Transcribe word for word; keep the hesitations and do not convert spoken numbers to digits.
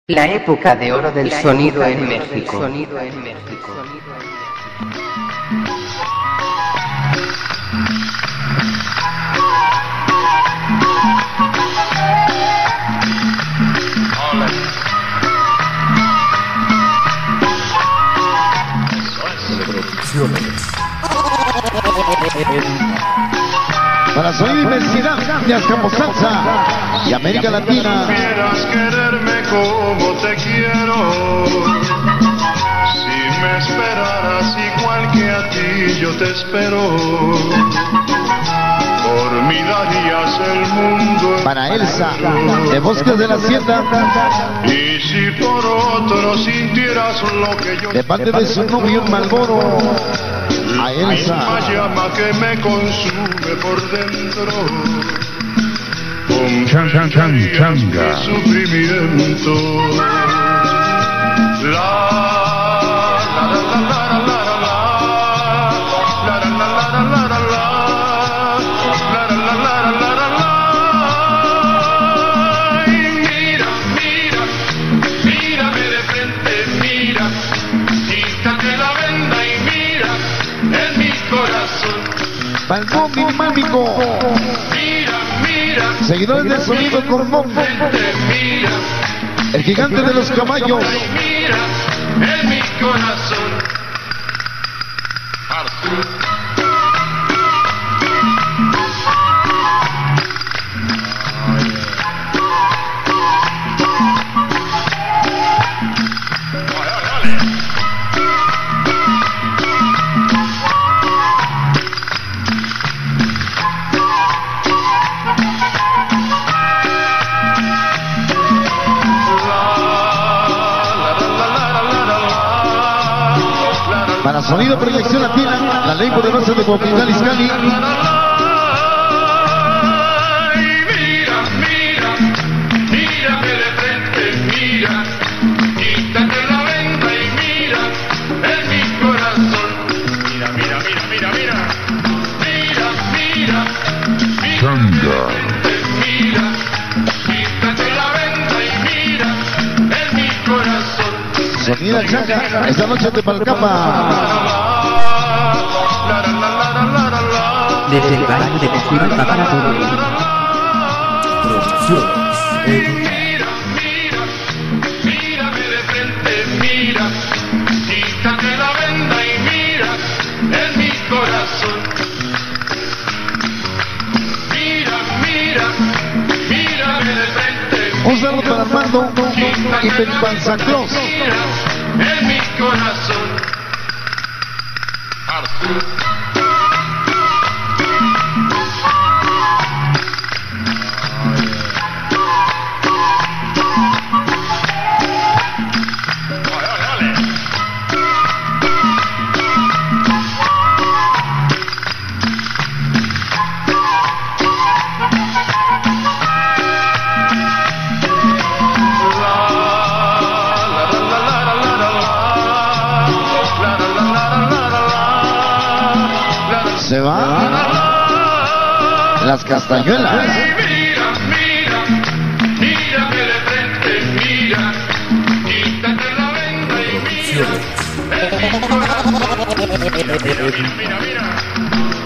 La época de oro del sonido en México. Sonido en México. Para su inmensidad de Azcapotzalza y América Latina. Quieras quererme como te quiero, si me esperaras igual que a ti yo te espero, por mí darías el mundo. Para Elsa, de Bosques de la Hacienda, y si por otro sintieras lo que yo, de parte de su novio Malboro, a Elsa. Una llama que me consume por dentro, Chan, chan, chan, changa. mi sufrimiento. La, la, la, la, la, la, la, la, la, la, la, la, la, la, la, la, la, la, la, la. Y mira, mira, mírame de frente, mira, quítate la venda y mira en mi corazón. Balcón Dinámico, Mira, mira, seguidores del sonido Cormón, vente, mira, el gigante de los caballos, y mira en mi corazón. para Sonido Proyección Latina, la ley poderosa de Coahuila, Izcalli. Y mira, mira, mírame de frente, mira, quítate la venda y mira en mi corazón. Mira, mira, mira, mira, mira, mira, mira, mira, Changa. mira, quítate la venda y mira en mi corazón. Sonido Changa, esta noche de Palcapa. Desde el barrio de Coahuila para todo el mundo. Mira, mira, mírame de frente, mira, quítate la venda y mira en mi corazón. Mira, mira, mírame de frente. Un saludo para Armando y Pelipan San Cruz. Mira en mi corazón. Se van las castañuelas. Mira, mira, mírame de frente, mira, quítate la venda y mira en mi corazón. Mira, mira, mira, mira.